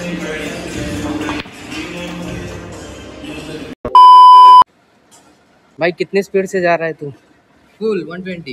भाई कितने स्पीड से जा रहा है तू? फुल 120।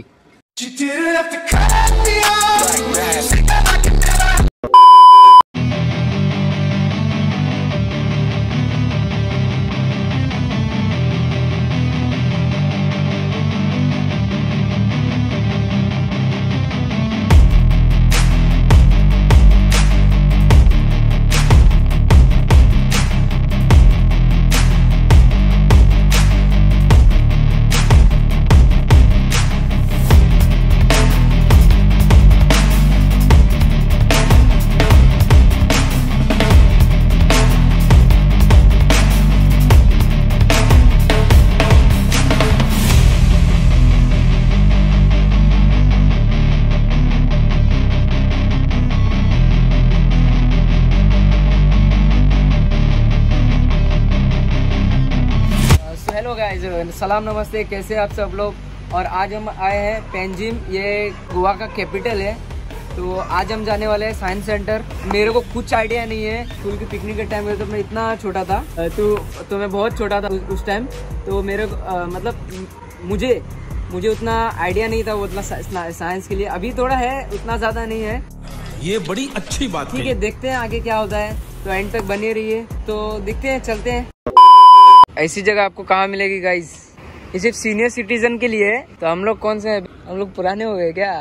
हेलो गाइस, सलाम नमस्ते, कैसे आप सब लोग। और आज हम आए हैं पेंजिम, ये गोवा का कैपिटल है। तो आज हम जाने वाले हैं साइंस सेंटर। मेरे को कुछ आइडिया नहीं है, स्कूल की पिकनिक के टाइम में तो मैं इतना छोटा था, तो मैं बहुत छोटा था उस टाइम। तो मेरे मतलब मुझे उतना आइडिया नहीं था वो उतना साइंस के लिए। अभी थोड़ा है, उतना ज़्यादा नहीं है। ये बड़ी अच्छी बात है। ठीक है, देखते हैं आगे क्या होता है, तो एंड तक बने रहिए। तो देखते हैं, चलते हैं। ऐसी जगह आपको कहाँ मिलेगी गाइस? ये सिर्फ सीनियर सिटीजन के लिए है। तो हम लोग कौन से हैं? हम लोग पुराने हो गए क्या?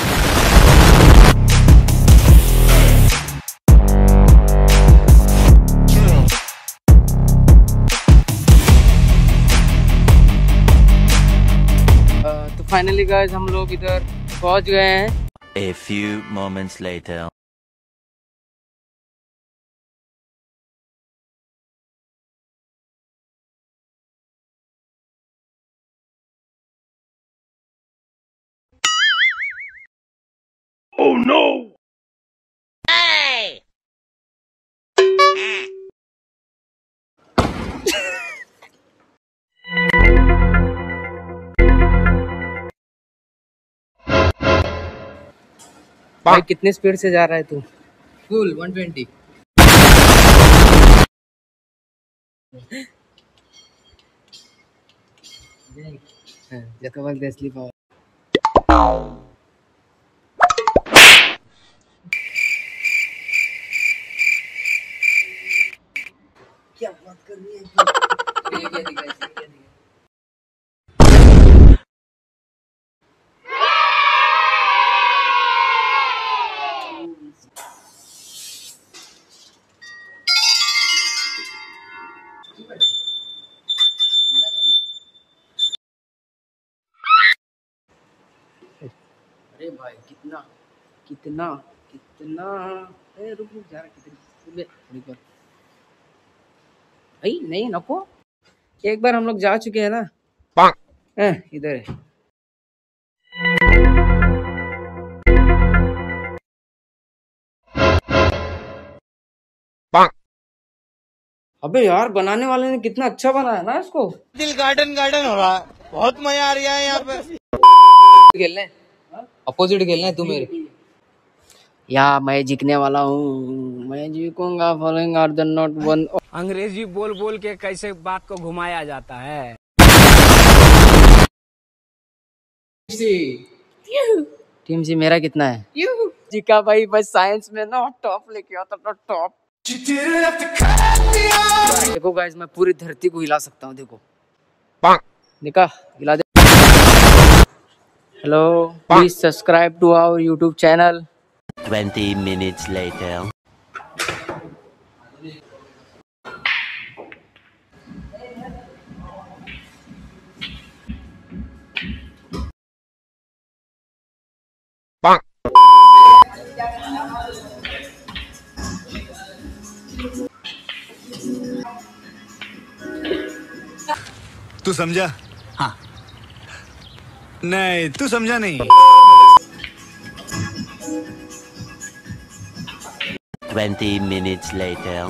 तो फाइनली गाइस हम लोग इधर पहुंच गए हैं। A few moments later. Oh no! Hey! भाई कितने स्पीड से जा रहा है तू? फुल 120। जैसे असली पावर। क्या बात कर रही है? अरे भाई कितना कितना कितना, रुक जा रहा, कितनी थोड़ी भाई नहीं नको। एक बार हम लोग जा चुके हैं ना। इधर है। अबे यार, बनाने वाले ने कितना अच्छा बनाया ना इसको। दिल गार्डन गार्डन हो रहा है, बहुत मजा आ रहा है यहाँ पे। खेलने अपोजिट खेलना है तू मेरे। या मैं जीतने वाला हूँ, मैं जीतूंगा। Following are the not one. अंग्रेजी बोल बोल के कैसे बात को घुमाया जाता है। टीम सी मेरा कितना है? जीका भाई, बस साइंस में ना टॉप लेके आता था, टॉप। देखो गाइस, मैं पूरी धरती को हिला सकता हूँ। देखो देखा, हिला दे। Hello, please subscribe to our YouTube channel. 20 minutes later. तू समझा? हाँ। नहीं, तू समझा नहीं। 20 minutes later.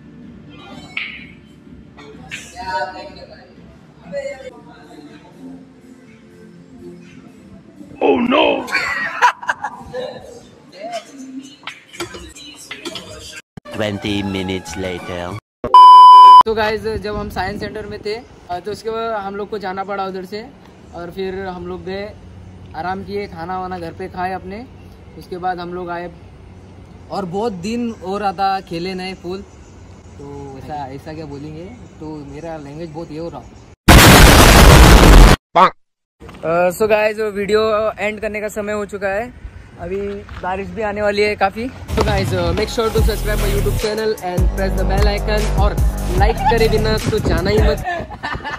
Oh no! 20 minutes later. तो गाइज जब हम साइंस सेंटर में थे तो उसके बाद हम लोग को जाना पड़ा उधर से, और फिर हम लोग गए, आराम किए, खाना वाना घर पे खाए अपने। उसके बाद हम लोग आए और बहुत दिन हो रहा था खेले नहीं फुल, तो ऐसा क्या बोलेंगे, तो मेरा लैंग्वेज बहुत ये हो रहा। सो गाइज वीडियो एंड करने का समय हो चुका है, अभी बारिश भी आने वाली है काफ़ी। तो guys make sure to subscribe my YouTube channel and press the bell icon, और लाइक करे बिना तो जाना ही मत।